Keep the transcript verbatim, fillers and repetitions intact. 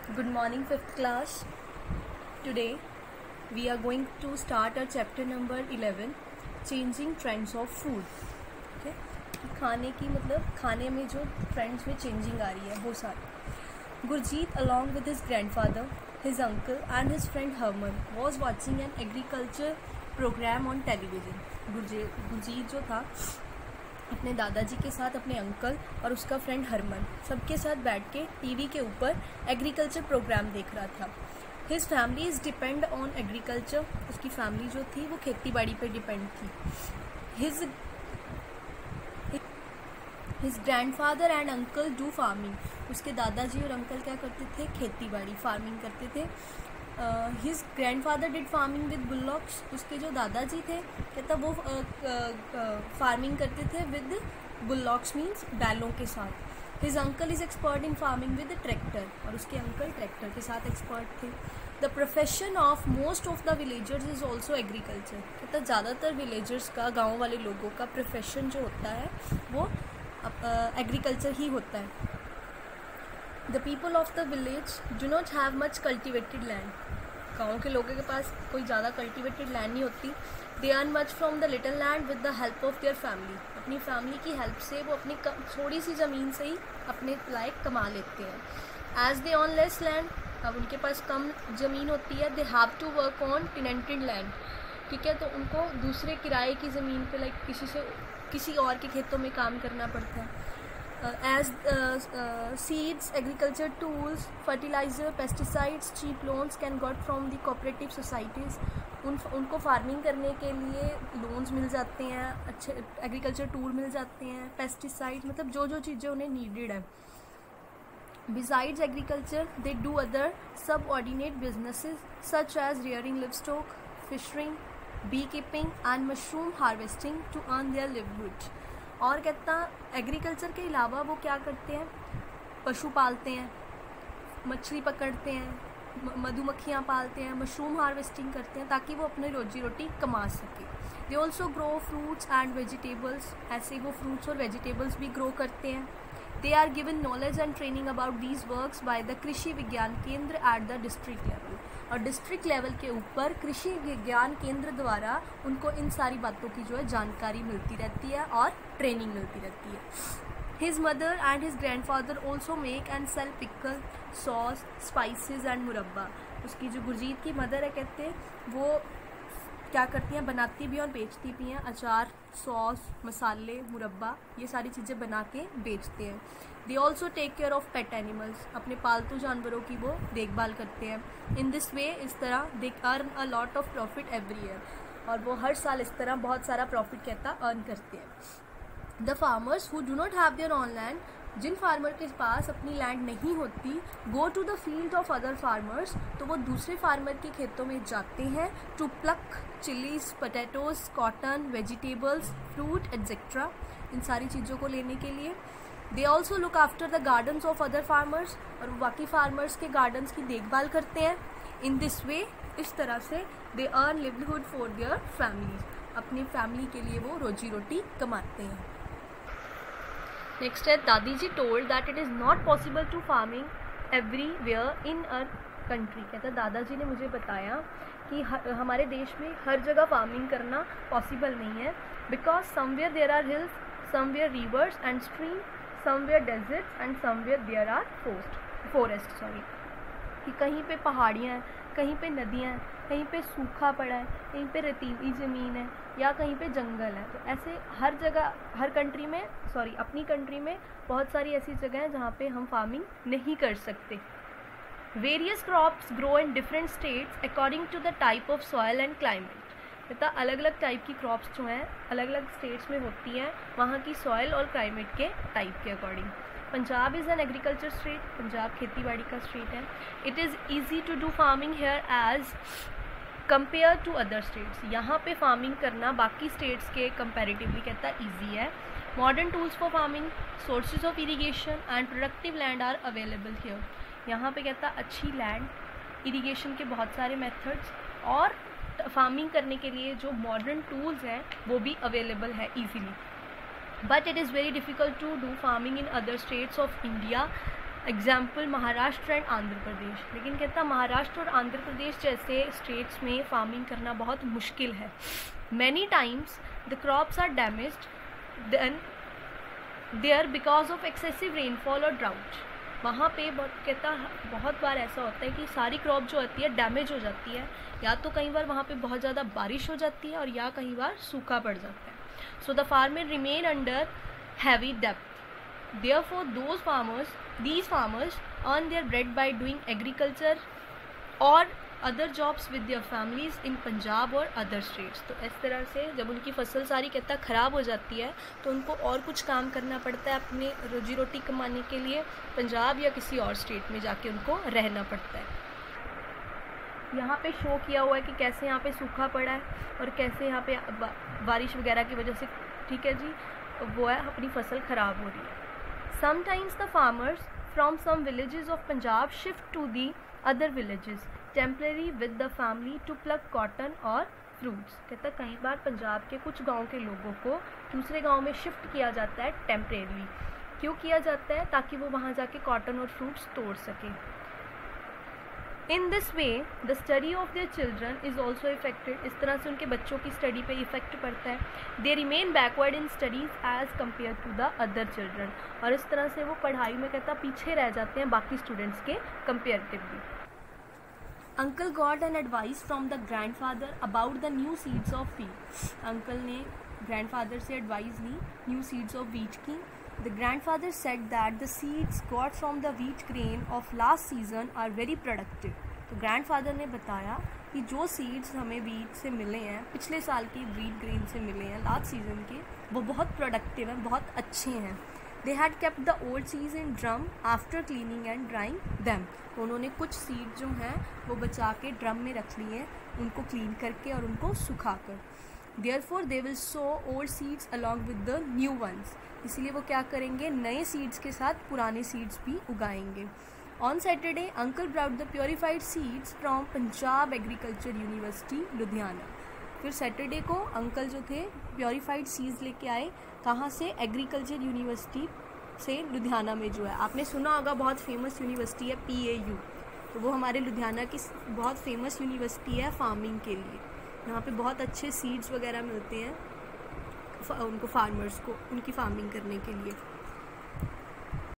Good morning, fifth class. Today we are going to start our chapter number eleven, changing trends of food. Okay? खाने की मतलब खाने में जो trends में चेंजिंग आ रही है वो सारी. Gurjeet, along with his grandfather, his uncle and his friend Herman, was watching an agriculture program on television. Gurjeet जो था अपने दादाजी के साथ, अपने अंकल और उसका फ्रेंड हरमन सबके साथ बैठ के टीवी के ऊपर एग्रीकल्चर प्रोग्राम देख रहा था. His family is depend on agriculture. उसकी फैमिली जो थी वो खेती बाड़ी पर डिपेंड थी. His his grandfather and uncle do farming. उसके दादाजी और अंकल क्या करते थे? खेती बाड़ी, फार्मिंग करते थे. His grandfather did farming with bullocks. उसके जो दादाजी थे कहता वो फार्मिंग करते थे विद बुलॉक्स मीन्स बैलों के साथ. His uncle is expert in farming with tractor. और उसके अंकल ट्रैक्टर के साथ एक्सपर्ट थे. The profession of most of the villagers is also agriculture. कहता ज़्यादातर विलेजर्स का, गाँव वाले लोगों का प्रोफेशन जो होता है वो एग्रीकल्चर uh, ही होता है. The people of the village do not have much cultivated land. गाँव के लोगों के पास कोई ज़्यादा कल्टिवेटेड लैंड नहीं होती. They earn much from the little land with the help of their family. अपनी फैमिली की हेल्प से वो अपनी थोड़ी सी ज़मीन से ही अपने लायक कमा लेते हैं. As they own less land, अब उनके पास कम ज़मीन होती है, they have to work on tenanted land. ठीक है, तो उनको दूसरे किराए की ज़मीन पे लाइक किसी से किसी और के खेतों में काम करना पड़ता है. As seeds, agriculture tools, fertilizer, pesticides, cheap loans can got from the cooperative societies. उन उनको फार्मिंग करने के लिए लोन्स मिल जाते हैं, अच्छे एग्रीकल्चर टूल मिल जाते हैं, पेस्टिसाइड्स, मतलब जो जो चीज़ें उन्हें नीडेड है. Besides agriculture, they do other subordinate businesses such as rearing livestock, fishing, beekeeping and mushroom harvesting to earn their livelihood. और कहता एग्रीकल्चर के अलावा वो क्या करते हैं? पशु पालते हैं, मछली पकड़ते हैं, मधुमक्खियाँ पालते हैं, मशरूम हार्वेस्टिंग करते हैं ताकि वो अपनी रोजी रोटी कमा सके. They also grow fruits and vegetables. ऐसे वो फ्रूट्स और वेजिटेबल्स भी ग्रो करते हैं. They are given knowledge and training about these works by the कृषि विज्ञान केंद्र at the district level. और डिस्ट्रिक्ट लेवल के ऊपर कृषि विज्ञान केंद्र द्वारा उनको इन सारी बातों की जो है जानकारी मिलती रहती है और ट्रेनिंग मिलती रहती है. His mother and his grandfather also make and sell pickle, sauce, spices and मुरब्बा. उसकी जो गुरजीत की मदर है कहते हैं वो क्या करती हैं? बनाती भी और बेचती भी हैं. अचार, सॉस, मसाले, मुरब्बा, ये सारी चीज़ें बना के बेचते हैं. They also take care of pet animals. अपने पालतू जानवरों की वो देखभाल करते हैं. इन दिस वे, इस तरह they earn a lot of profit every year. और वो हर साल इस तरह बहुत सारा प्रॉफिट कहता अर्न करते हैं. The farmers who do not have their own land, जिन फार्मर के पास अपनी लैंड नहीं होती, go to the field of other farmers, तो वो दूसरे फार्मर के खेतों में जाते हैं. To pluck chillies, potatoes, cotton, vegetables, fruit etcetera, इन सारी चीज़ों को लेने के लिए. They also look after the gardens of other farmers. और बाकी फार्मर्स के गार्डन्स की देखभाल करते हैं. इन दिस वे, इस तरह से they earn livelihood for their families. अपनी फैमिली के लिए वो रोजी रोटी कमाते हैं. नेक्स्ट है, दादी जी told that it is not possible to farming everywhere in a country. कहता दादाजी ने मुझे बताया कि हमारे देश में हर जगह फार्मिंग करना पॉसिबल नहीं है. Because somewhere there are hills, somewhere rivers and stream, somewhere deserts and somewhere there are forest forest sorry कि कहीं पे पहाड़ियाँ हैं, कहीं पे नदियाँ हैं, कहीं पे सूखा पड़ा है, कहीं पे रेतीली ज़मीन है या कहीं पे जंगल है. तो ऐसे हर जगह, हर कंट्री में सॉरी अपनी कंट्री में बहुत सारी ऐसी जगह हैं जहाँ पे हम फार्मिंग नहीं कर सकते. Various crops grow in different states according to the type of soil and climate. तथा अलग अलग टाइप की क्रॉप्स जो हैं अलग अलग स्टेट्स में होती हैं वहाँ की सॉयल और क्लाइमेट के टाइप के according. Punjab is an agriculture state. Punjab खेती बाड़ी का स्टेट है. It is easy to do farming here as compare to other states. यहाँ पे फार्मिंग करना बाकी स्टेट्स के कंपैरेटिवली कहता है ईजी है. Modern tools for farming, sources of irrigation and productive land are available here. यहाँ पे कहता अच्छी लैंड, इरीगेशन के बहुत सारे मेथड्स और फार्मिंग करने के लिए जो मॉडर्न टूल्स हैं वो भी अवेलेबल है easily. But it is very difficult to do farming in other states of India example Maharashtra and Andhra Pradesh. लेकिन कहता महाराष्ट्र और आंध्र प्रदेश जैसे स्टेट्स में फार्मिंग करना बहुत मुश्किल है। Many times the crops are damaged then there because of excessive rainfall और ड्राउट। वहाँ पे बहुत कहता बहुत बार ऐसा होता है कि सारी क्रॉप जो होती है डैमेज हो जाती है, या तो कई बार वहाँ पे बहुत ज़्यादा बारिश हो जाती है और या कई बार सूखा पड़ जाता है। So the farmer remain under heavy डेब्ट। Therefore those farmers these farmers earn their bread by doing agriculture और other jobs with their families in Punjab और अदर स्टेट्स। तो इस तरह से जब उनकी फसल सारी कहता ख़राब हो जाती है तो उनको और कुछ काम करना पड़ता है अपने रोजी रोटी कमाने के लिए, पंजाब या किसी और स्टेट में जाके उनको रहना पड़ता है। यहाँ पे शो किया हुआ है कि कैसे यहाँ पे सूखा पड़ा है और कैसे यहाँ पे बारिश वगैरह की वजह से, ठीक है जी, वो है अपनी फसल ख़राब हो रही है। Sometimes the farmers from some villages of Punjab shift to the other villages temporary with the family to plug cotton और फ्रूट्स। कहता कई बार पंजाब के कुछ गांव के लोगों को दूसरे गांव में शिफ्ट किया जाता है टेम्परेरी। क्यों किया जाता है? ताकि वो वहाँ जाके कॉटन और फ्रूट्स तोड़ सकें। In this way the study of their children is also affected. इस तरह से उनके बच्चों की स्टडी पे इफेक्ट पड़ता है। They remain backward in studies as compare to the other children. और इस तरह से वो पढ़ाई में कहता पीछे रह जाते हैं बाकी स्टूडेंट्स के comparatively. Uncle got an advice from the grandfather about the new seeds of wheat. Uncle ने ग्रैंडफादर से एडवाइस ली न्यू सीड्स ऑफ व्हीट की। The grandfather said that the seeds got from the wheat grain of last season are very productive. तो grandfather ने बताया कि जो seeds हमें व्हीट से मिले हैं, पिछले साल के व्हीट ग्रेन से मिले हैं लास्ट सीजन के, वो बहुत प्रोडक्टिव हैं, बहुत अच्छे हैं। They had kept the old seeds in drum after cleaning and drying them. तो उन्होंने कुछ सीड जो हैं वो बचा के ड्रम में रख लिए हैं, उनको क्लीन करके और उनको सुखा कर। Therefore they will sow old seeds along with the new ones. इसीलिए वो क्या करेंगे, नए सीड्स के साथ पुराने सीड्स भी उगाएंगे। On Saturday uncle brought the purified seeds from Punjab agriculture university Ludhiana. फिर सैटरडे को अंकल जो थे प्योरीफाइड सीड्स लेके आए, कहाँ से? एग्रीकल्चर यूनिवर्सिटी से लुधियाना में जो है, आपने सुना होगा बहुत फेमस यूनिवर्सिटी है पी ए यू। तो वो हमारे लुधियाना की बहुत फेमस यूनिवर्सिटी है फार्मिंग के लिए। यहाँ पे बहुत अच्छे सीड्स वगैरह मिलते हैं उनको फार्मर्स को उनकी फार्मिंग करने के लिए।